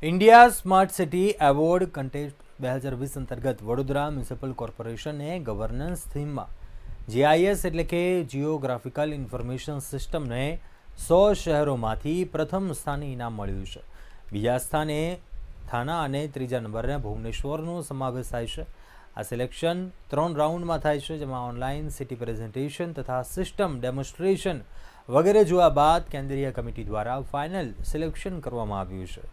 India smart city award contest 2020 अंतर्गत Vadodara municipal corporation ने governance theme में जीआईएस एटले के जियोग्राफिकल इन्फॉर्मेशन सिस्टम ने 100 शहरों में प्रथम स्थाने इनाम मळ्युं छे। बीजा स्थाने थाना और तीजा नंबर भुवनेश्वरनो समावेश थाय छे। आ सिलेक्शन 3 राउंड में थाय छे, जेमां ऑनलाइन सिटी प्रेजेंटेशन तथा सिस्टम डेमोन्स्ट्रेशन वगैरह जोया बाद केंद्रीय कमिटी द्वारा फाइनल सिलेक्शन करवामां आव्युं छे।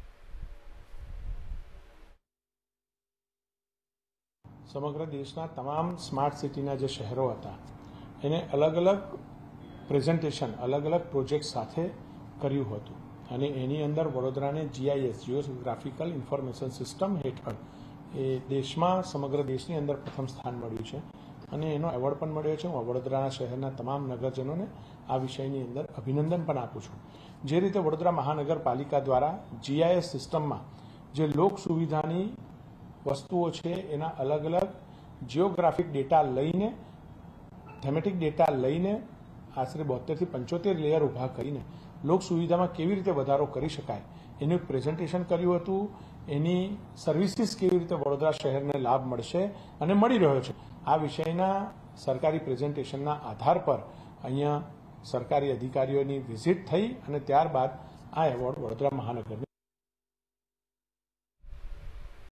समग्र देशना तमाम स्मार्ट सिटीना जे शहरों हता एने अलग अलग प्रेजेंटेशन अलग अलग प्रोजेक्ट साथे कर्युं हतुं अने एनी अंदर वडोदराने जीआईएस जियोग्राफिकल इन्फॉर्मेशन सिस्टम हेठळ ए देशमां समग्र देशनी अंदर प्रथम स्थान मळ्युं छे अने एनो एवोर्ड पण मळ्यो छे। हूँ वडोदराना शहरना तमाम नगरजनोने आ विषयनी अंदर अभिनंदन पण आपुं छुं। जे रीते वडोदरा महानगरपालिका द्वारा जीआईएस सिस्टममां जे लोक सुविधानी वस्तुओं छे एना अलग अलग जियोग्राफिक डेटा लईने थेमेटिक डेटा लईने आश्रे 72 થી 75 लेयर उभा करीने लोक सुविधामां केवी रीते वधारो करी शकाय एनुं प्रेजेंटेशन कर्युं हतुं। एनी सर्विसीस केवी रीते वडोदरा शहेरने लाभ मळशे अने मळी रह्यो छे आ विषयना सरकारी प्रेजेंटेशनना आधार पर अहींया सरकारी अधिकारीओनी विजिट थई अने त्यारबाद आ एवोर्ड वडोदरा महानगरने